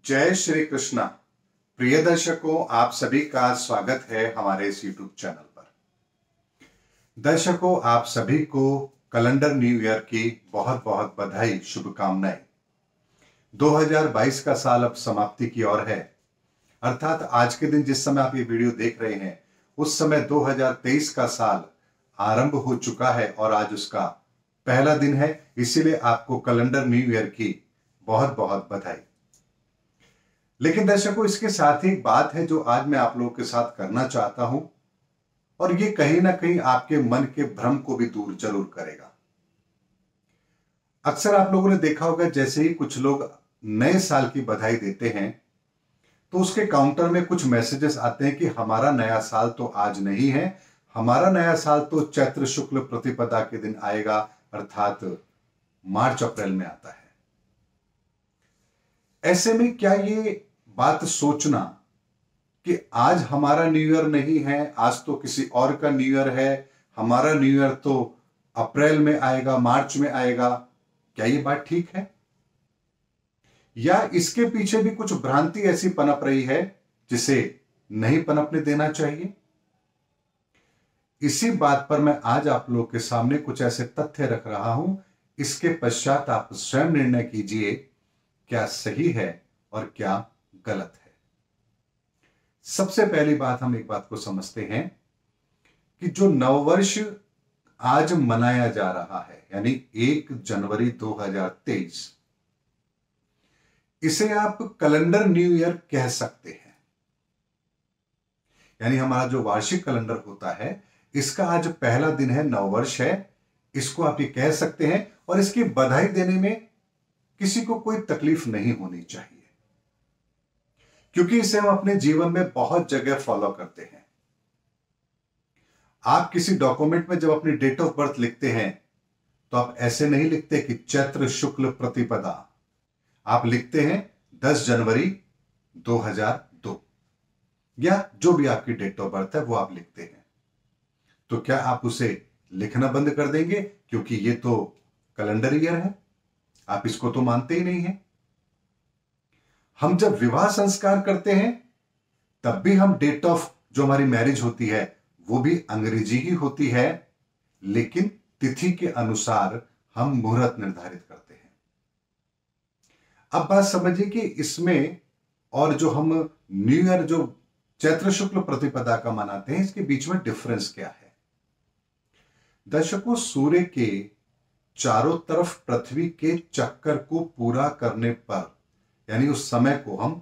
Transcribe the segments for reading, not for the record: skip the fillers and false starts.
जय श्री कृष्णा। प्रिय दर्शकों, आप सभी का स्वागत है हमारे इस यूट्यूब चैनल पर। दर्शकों, आप सभी को कैलेंडर न्यू ईयर की बहुत बहुत बधाई, शुभकामनाएं। 2022 का साल अब समाप्ति की ओर है, अर्थात आज के दिन जिस समय आप ये वीडियो देख रहे हैं उस समय 2023 का साल आरंभ हो चुका है और आज उसका पहला दिन है। इसीलिए आपको कैलेंडर न्यू ईयर की बहुत बहुत बधाई। लेकिन दर्शकों, इसके साथ ही एक बात है जो आज मैं आप लोगों के साथ करना चाहता हूं और ये कहीं ना कहीं आपके मन के भ्रम को भी दूर जरूर करेगा। अक्सर आप लोगों ने देखा होगा, जैसे ही कुछ लोग नए साल की बधाई देते हैं तो उसके काउंटर में कुछ मैसेजेस आते हैं कि हमारा नया साल तो आज नहीं है, हमारा नया साल तो चैत्र शुक्ल प्रतिपदा के दिन आएगा, अर्थात मार्च अप्रैल में आता है। ऐसे में क्या ये बात सोचना कि आज हमारा न्यू ईयर नहीं है, आज तो किसी और का न्यू ईयर है, हमारा न्यू ईयर तो अप्रैल में आएगा, मार्च में आएगा, क्या ये बात ठीक है? या इसके पीछे भी कुछ भ्रांति ऐसी पनप रही है जिसे नहीं पनपने देना चाहिए? इसी बात पर मैं आज आप लोगों के सामने कुछ ऐसे तथ्य रख रहा हूं। इसके पश्चात आप स्वयं निर्णय कीजिए क्या सही है और क्या गलत है। सबसे पहली बात, हम एक बात को समझते हैं कि जो नववर्ष आज मनाया जा रहा है, यानी 1 जनवरी 2023, इसे आप कैलेंडर न्यू ईयर कह सकते हैं। यानी हमारा जो वार्षिक कैलेंडर होता है, इसका आज पहला दिन है, नववर्ष है, इसको आप ये कह सकते हैं। और इसकी बधाई देने में किसी को कोई तकलीफ नहीं होनी चाहिए, क्योंकि इसे हम अपने जीवन में बहुत जगह फॉलो करते हैं। आप किसी डॉक्यूमेंट में जब अपनी डेट ऑफ बर्थ लिखते हैं तो आप ऐसे नहीं लिखते कि चैत्र शुक्ल प्रतिपदा, आप लिखते हैं 10 जनवरी 2002, या जो भी आपकी डेट ऑफ बर्थ है वो आप लिखते हैं। तो क्या आप उसे लिखना बंद कर देंगे क्योंकि ये तो कैलेंडर ईयर है? आप इसको तो मानते ही नहीं हैं। हम जब विवाह संस्कार करते हैं तब भी हम डेट ऑफ जो हमारी मैरिज होती है वो भी अंग्रेजी ही होती है, लेकिन तिथि के अनुसार हम मुहूर्त निर्धारित करते हैं। अब बात समझिए कि इसमें और जो हम न्यू ईयर जो चैत्र शुक्ल प्रतिपदा का मनाते हैं, इसके बीच में डिफरेंस क्या है? दर्शकों, सूर्य के चारों तरफ पृथ्वी के चक्कर को पूरा करने पर, यानी उस समय को हम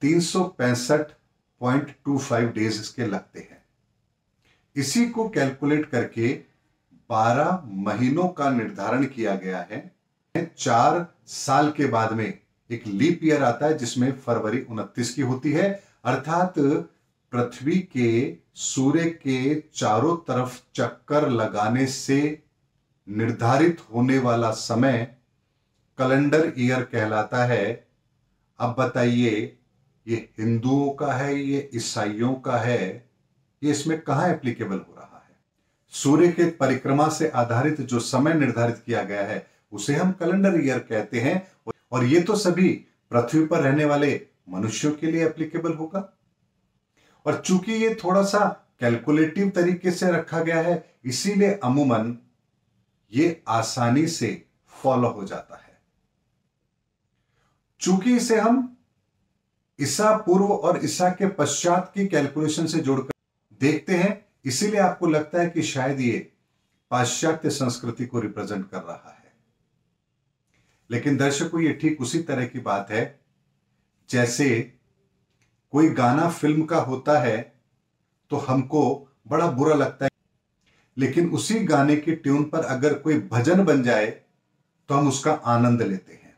365.25 डेज इसके लगते हैं। इसी को कैलकुलेट करके 12 महीनों का निर्धारण किया गया है। 4 साल के बाद में एक लीप ईयर आता है जिसमें फरवरी 29 की होती है, अर्थात पृथ्वी के सूर्य के चारों तरफ चक्कर लगाने से निर्धारित होने वाला समय कैलेंडर ईयर कहलाता है। अब बताइए, ये हिंदुओं का है, ये ईसाइयों का है, ये इसमें कहां एप्लीकेबल हो रहा है? सूर्य के परिक्रमा से आधारित जो समय निर्धारित किया गया है उसे हम कैलेंडर ईयर कहते हैं, और ये तो सभी पृथ्वी पर रहने वाले मनुष्यों के लिए एप्लीकेबल होगा। और चूंकि ये थोड़ा सा कैलकुलेटिव तरीके से रखा गया है, इसीलिए अमूमन ये आसानी से फॉलो हो जाता है। चूंकि इसे हम ईसा पूर्व और ईसा के पश्चात की कैलकुलेशन से जोड़कर देखते हैं, इसीलिए आपको लगता है कि शायद ये पाश्चात्य संस्कृति को रिप्रेजेंट कर रहा है। लेकिन दर्शकों, ये ठीक उसी तरह की बात है जैसे कोई गाना फिल्म का होता है तो हमको बड़ा बुरा लगता है, लेकिन उसी गाने की ट्यून पर अगर कोई भजन बन जाए तो हम उसका आनंद लेते हैं।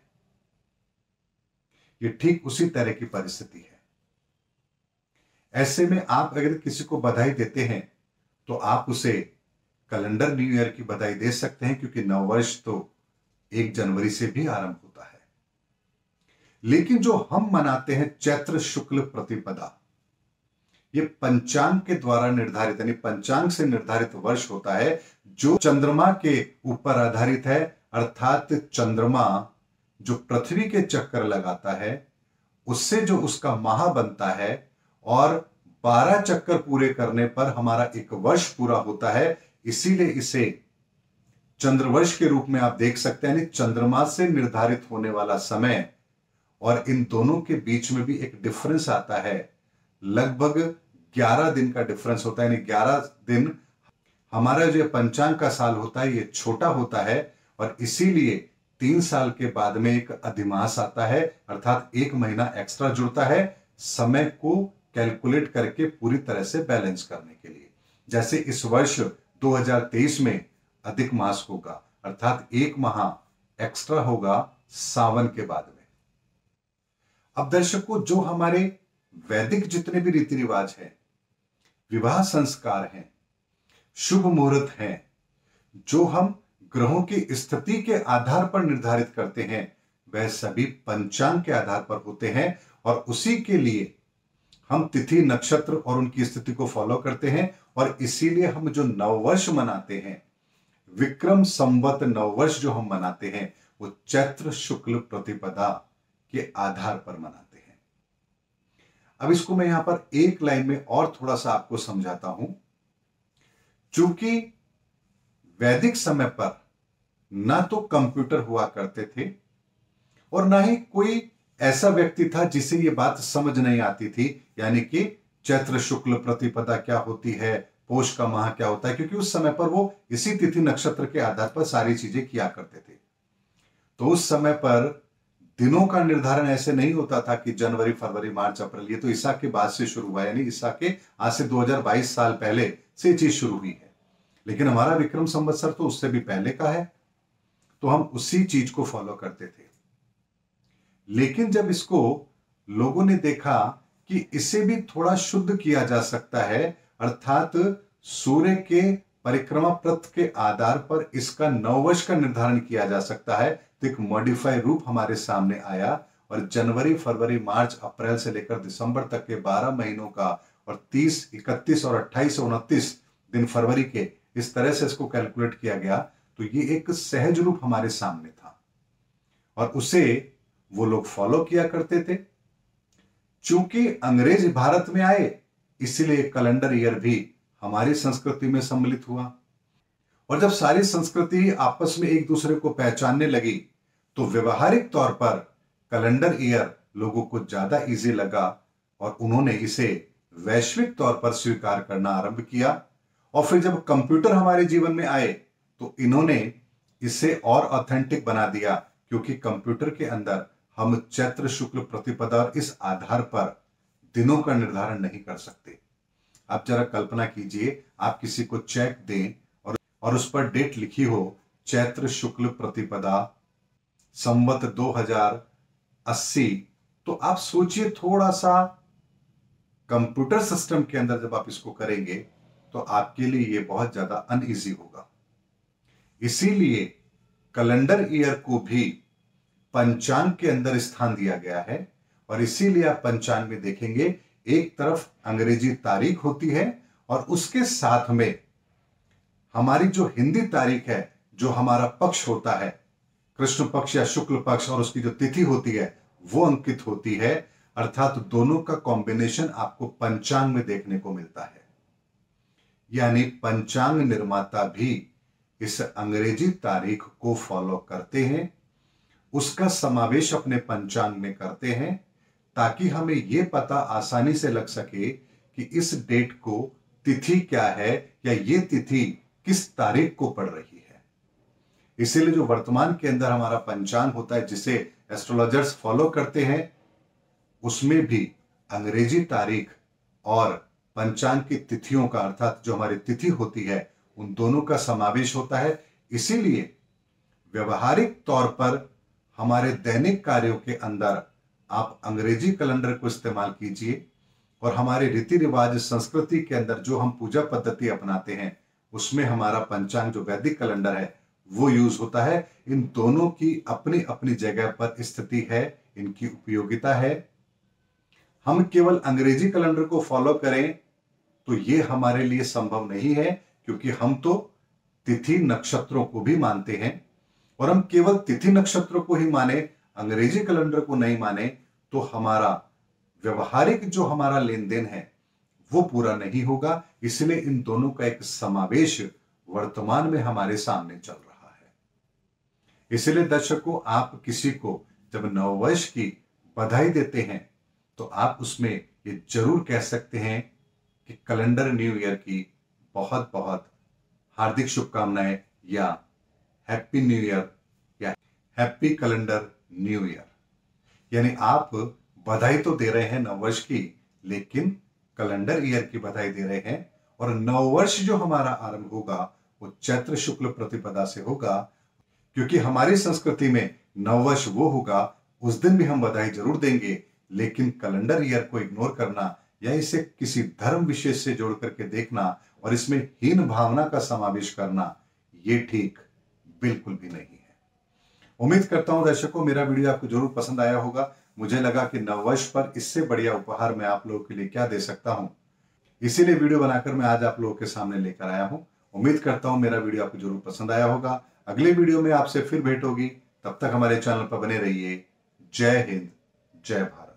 ये ठीक उसी तरह की परिस्थिति है। ऐसे में आप अगर किसी को बधाई देते हैं तो आप उसे कैलेंडर न्यू ईयर की बधाई दे सकते हैं, क्योंकि नववर्ष तो 1 जनवरी से भी आरंभ होता है। लेकिन जो हम मनाते हैं चैत्र शुक्ल प्रतिपदा, ये पंचांग के द्वारा निर्धारित, यानी पंचांग से निर्धारित वर्ष होता है जो चंद्रमा के ऊपर आधारित है, अर्थात चंद्रमा जो पृथ्वी के चक्कर लगाता है उससे जो उसका माह बनता है और 12 चक्कर पूरे करने पर हमारा एक वर्ष पूरा होता है। इसीलिए इसे चंद्रवर्ष के रूप में आप देख सकते हैं, यानी चंद्रमा से निर्धारित होने वाला समय और इन दोनों के बीच में भी एक डिफरेंस आता है। लगभग 11 दिन का डिफरेंस होता है, यानी 11 दिन हमारा जो पंचांग का साल होता है ये छोटा होता है और इसीलिए 3 साल के बाद में एक अधिमास आता है, अर्थात 1 महीना एक्स्ट्रा जुड़ता है समय को कैलकुलेट करके पूरी तरह से बैलेंस करने के लिए। जैसे इस वर्ष 2023 में अधिक मास होगा, अर्थात 1 माह एक्स्ट्रा होगा सावन के बाद में। अब दर्शकों, जो हमारे वैदिक जितने भी रीति रिवाज हैं, विवाह संस्कार हैं, शुभ मुहूर्त हैं, जो हम ग्रहों की स्थिति के आधार पर निर्धारित करते हैं, वह सभी पंचांग के आधार पर होते हैं और उसी के लिए हम तिथि नक्षत्र और उनकी स्थिति को फॉलो करते हैं। और इसीलिए हम जो नववर्ष मनाते हैं, विक्रम संवत नववर्ष जो हम मनाते हैं, वो चैत्र शुक्ल प्रतिपदा के आधार पर मनाते हैं। अब इसको मैं यहां पर एक लाइन में और थोड़ा सा आपको समझाता हूं। चूंकि वैदिक समय पर ना तो कंप्यूटर हुआ करते थे और ना ही कोई ऐसा व्यक्ति था जिसे यह बात समझ नहीं आती थी, यानी कि चैत्र शुक्ल प्रतिपदा क्या होती है, पोष का माह क्या होता है, क्योंकि उस समय पर वो इसी तिथि नक्षत्र के आधार पर सारी चीजें किया करते थे। तो उस समय पर दिनों का निर्धारण ऐसे नहीं होता था कि जनवरी, फरवरी, मार्च, अप्रैल, ये तो ईसा के बाद से शुरू हुआ, यानी ईसा के आज से 2022 साल पहले से चीज शुरू हुई है। लेकिन हमारा विक्रम संवत्सर तो उससे भी पहले का है, तो हम उसी चीज को फॉलो करते थे। लेकिन जब इसको लोगों ने देखा कि इसे भी थोड़ा शुद्ध किया जा सकता है, अर्थात सूर्य के परिक्रमा पथ के आधार पर इसका नववर्ष का निर्धारण किया जा सकता है, तो एक मॉडिफाई रूप हमारे सामने आया और जनवरी, फरवरी, मार्च, अप्रैल से लेकर दिसंबर तक के 12 महीनों का और 30, 31 और 28 और 29 दिन फरवरी के, इस तरह से इसको कैलकुलेट किया गया। तो ये एक सहज रूप हमारे सामने था और उसे वो लोग फॉलो किया करते थे। चूंकि अंग्रेज भारत में आए, इसलिए कैलेंडर ईयर भी हमारी संस्कृति में सम्मिलित हुआ और जब सारी संस्कृति आपस में एक दूसरे को पहचानने लगी, तो व्यवहारिक तौर पर कैलेंडर ईयर लोगों को ज्यादा इजी लगा और उन्होंने इसे वैश्विक तौर पर स्वीकार करना आरंभ किया। और फिर जब कंप्यूटर हमारे जीवन में आए, तो इन्होंने इसे और ऑथेंटिक बना दिया, क्योंकि कंप्यूटर के अंदर हम चैत्र शुक्ल प्रतिपदा और इस आधार पर दिनों का निर्धारण नहीं कर सकते। आप जरा कल्पना कीजिए, आप किसी को चेक दें और उस पर डेट लिखी हो चैत्र शुक्ल प्रतिपदा संवत 2080, तो आप सोचिए थोड़ा सा कंप्यूटर सिस्टम के अंदर जब आप इसको करेंगे तो आपके लिए यह बहुत ज्यादा अनईजी होगा। इसीलिए कैलेंडर ईयर को भी पंचांग के अंदर स्थान दिया गया है और इसीलिए आप पंचांग में देखेंगे एक तरफ अंग्रेजी तारीख होती है और उसके साथ में हमारी जो हिंदी तारीख है, जो हमारा पक्ष होता है, कृष्ण पक्ष या शुक्ल पक्ष, और उसकी जो तिथि होती है वो अंकित होती है। अर्थात दोनों का कॉम्बिनेशन आपको पंचांग में देखने को मिलता है। यानी पंचांग निर्माता भी इस अंग्रेजी तारीख को फॉलो करते हैं, उसका समावेश अपने पंचांग में करते हैं, ताकि हमें यह पता आसानी से लग सके कि इस डेट को तिथि क्या है या ये तिथि किस तारीख को पड़ रही है। इसीलिए जो वर्तमान के अंदर हमारा पंचांग होता है, जिसे एस्ट्रोलॉजर्स फॉलो करते हैं, उसमें भी अंग्रेजी तारीख और पंचांग की तिथियों का, अर्थात जो हमारी तिथि होती है, उन दोनों का समावेश होता है। इसीलिए व्यवहारिक तौर पर हमारे दैनिक कार्यों के अंदर आप अंग्रेजी कैलेंडर को इस्तेमाल कीजिए और हमारे रीति रिवाज संस्कृति के अंदर जो हम पूजा पद्धति अपनाते हैं, उसमें हमारा पंचांग जो वैदिक कैलेंडर है वो यूज होता है। इन दोनों की अपनी अपनी जगह पर स्थिति है, इनकी उपयोगिता है। हम केवल अंग्रेजी कैलेंडर को फॉलो करें तो ये हमारे लिए संभव नहीं है, क्योंकि हम तो तिथि नक्षत्रों को भी मानते हैं और हम केवल तिथि नक्षत्रों को ही माने, अंग्रेजी कैलेंडर को नहीं माने, तो हमारा व्यवहारिक जो हमारा लेन देन है वो पूरा नहीं होगा। इसलिए इन दोनों का एक समावेश वर्तमान में हमारे सामने चल रहा है। इसलिए दर्शकों, आप किसी को जब नववर्ष की बधाई देते हैं तो आप उसमें ये जरूर कह सकते हैं कि कैलेंडर न्यू ईयर की बहुत बहुत हार्दिक शुभकामनाएं, या हैप्पी न्यू ईयर, या हैप्पी कैलेंडर न्यू ईयर। यानी आप बधाई तो दे रहे हैं नववर्ष की, लेकिन कैलेंडर ईयर की बधाई दे रहे हैं। और नववर्ष जो हमारा आरंभ होगा वो चैत्र शुक्ल प्रतिपदा से होगा, क्योंकि हमारी संस्कृति में नववर्ष वो होगा, उस दिन भी हम बधाई जरूर देंगे, लेकिन कैलेंडर ईयर को इग्नोर करना या इसे किसी धर्म विशेष से जोड़ करके देखना और इसमें हीन भावना का समावेश करना, ये ठीक बिल्कुल भी नहीं है। उम्मीद करता हूं दर्शकों, मेरा वीडियो आपको जरूर पसंद आया होगा। मुझे लगा कि नववर्ष पर इससे बढ़िया उपहार मैं आप लोगों के लिए क्या दे सकता हूं, इसीलिए वीडियो बनाकर मैं आज आप लोगों के सामने लेकर आया हूं। उम्मीद करता हूं मेरा वीडियो आपको जरूर पसंद आया होगा। अगले वीडियो में आपसे फिर भेंट होगी, तब तक हमारे चैनल पर बने रहिए। जय हिंद, जय भारत।